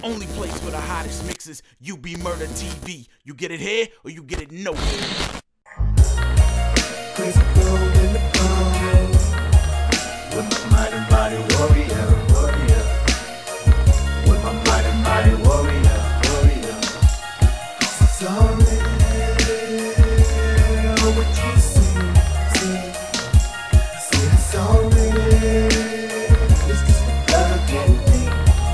only place for the hottest mixes. UB Murder TV. You get it here or you get it nowhere. Crazy girl in the phone with my mind and body warrior. With my mind and body warrior. Sorry, what you see. I said sorry, it's just a bug in me.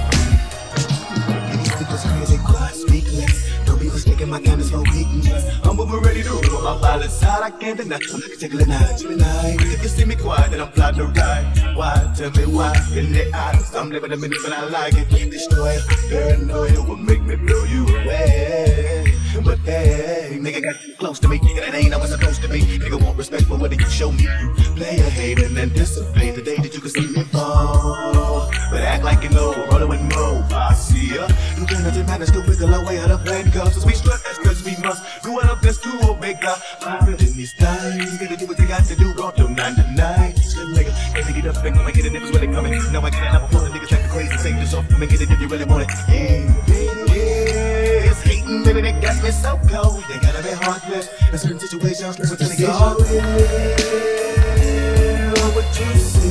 This crazy quiet speaking. Don't be mistaken, my game is for weakness. I'm moving ready to roll my violent side. I can't deny. I can take a little night, Gemini. If you see me quiet, then I'm plotting to ride. Why? Tell me why. In the eyes, I'm living a minute, but I like it. Destroy, paranoia will make me blow you away. But hey, nigga got too close to me, and it ain't how it's supposed to be. Nigga want respect for what you show me. You play a hate and anticipate the day that you can see me fall. But act like you know, rolling with no. I see ya. You cannot manage to wiggle away out of plain cuffs. So we strut, that's cause we must do our best to omega. I'm in these times, gotta do what they got to do. All till 9 to 9. Still nigga, can't get up and go and get it if it's really coming. Now I get it, I'm pulling niggas like crazy. Say this off, come and get it if you really want it. Yeah, it's hating, baby, that got me so cold. They gotta be heartless. In certain situations, people tell me sorry, what you see.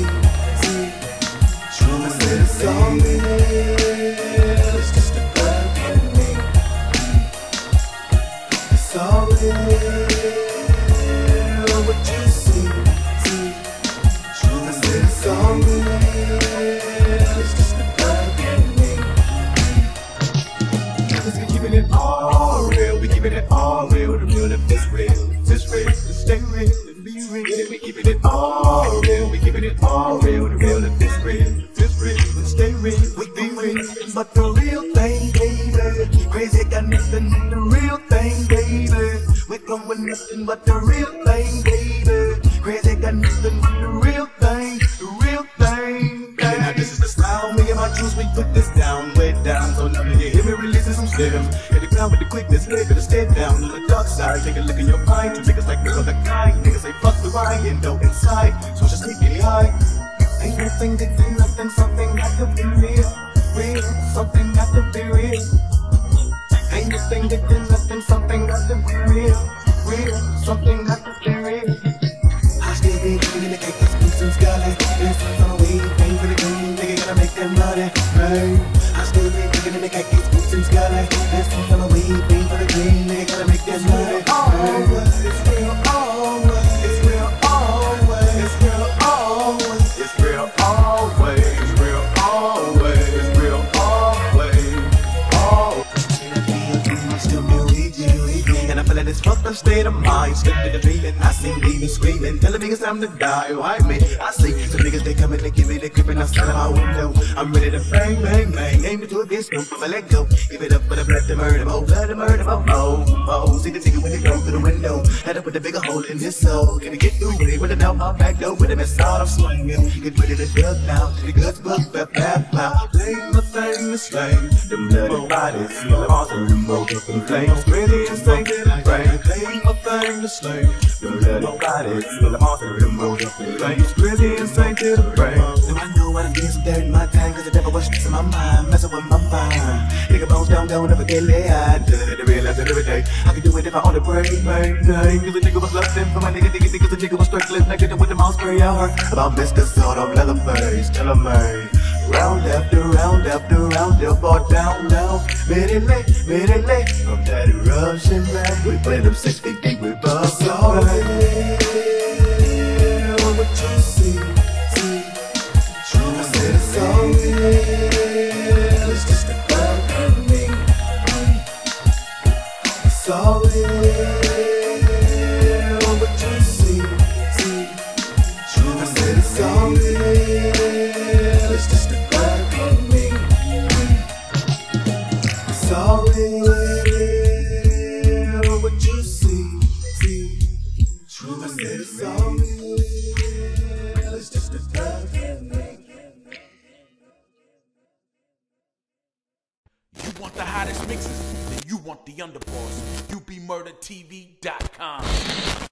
I said it's sorry, it's just a bug in me. It's sorry, what you see. I said it's sorry, it's just a bug in me. Cause we keeping it all real, we keeping it all real. The real if it's real, stay real and be real. We keeping it all real, we keeping it all real. The real if it's real, stay real, we be real. But the real thing, baby, crazy got nothing. The real thing, baby, we're going with nothing but the real thing, baby. Crazy got nothing. The real thing, baby. Now this is the style, me and my juice, we put this down, way down. So now you hear me releasing some stems. Hit the ground with the quickness, nigga, to stay down on the dark side. Take a look in your mind, two niggas like the other guy. Niggas say fuck the ride, and though inside, so just sneaky high. Ain't nothing to do, nothing, something got to be real, something got to be real. Ain't nothing to do, nothing, something got to be real, something got to be real. I still be looking in the cake, this boots and scarlet. This one's on a weed, paying for the green, nigga gotta make that money, right? I still be looking in the cake, this boots and scarlet. This one's on a weed, paying for the green, nigga gotta make that money, right? It's real always, it's real always, it's real always. It's real always, it's real always, it's real always, And I feel too much to me, and I feel in this fucked up state of mind. Stuck to the feeling, I see demons screaming, telling me it's time to die. Why me? I see some niggas, they coming to give me the creeping outside of my window. I'm ready to bang, bang, bang, aim it to a bitch, scoop, I'ma let go. Give it up for the blood to murder, blood to murder, oh. See the nigga when they go through the window, had to put a bigger hole in his soul. Can he get through with it, with it out my back door, with him it's all I'm swinging. Get ready to duck now, to the guts, book, bap. Blame the thing to slay, them bloody bodies, the altar, them rolled up in flames. Crazy insane to the brain, blame the thing to slay, them bloody bodies, the altar, them rolled up in flames. Crazy insane to the brain. Do I know what I'm doing some dirt in my time, cause the devil was stressing my mind, messing with my mind. Nigga bones down, never get laid. I did it, realize it every day. I could do it if I only pray, man. Cause the nigga was lusting for my nigga, cause the nigga was struggling, nigga with the mouse spray. I heard about Mr. Sort of Leatherface, tell him, man. Round after round after round, they'll fall down. Very late, from that Russian man. We played them 6 feet deep with bust. Sorry, what you see. I said it's sorry, it's just a bug in me. Sorry, what you see. I said it's sorry, it's just a bug in me. Sorry, what you see. I said it's sorry, it's just a bug in me. You want the hottest mixes? Then you want the underboss. UBMurderTV.com.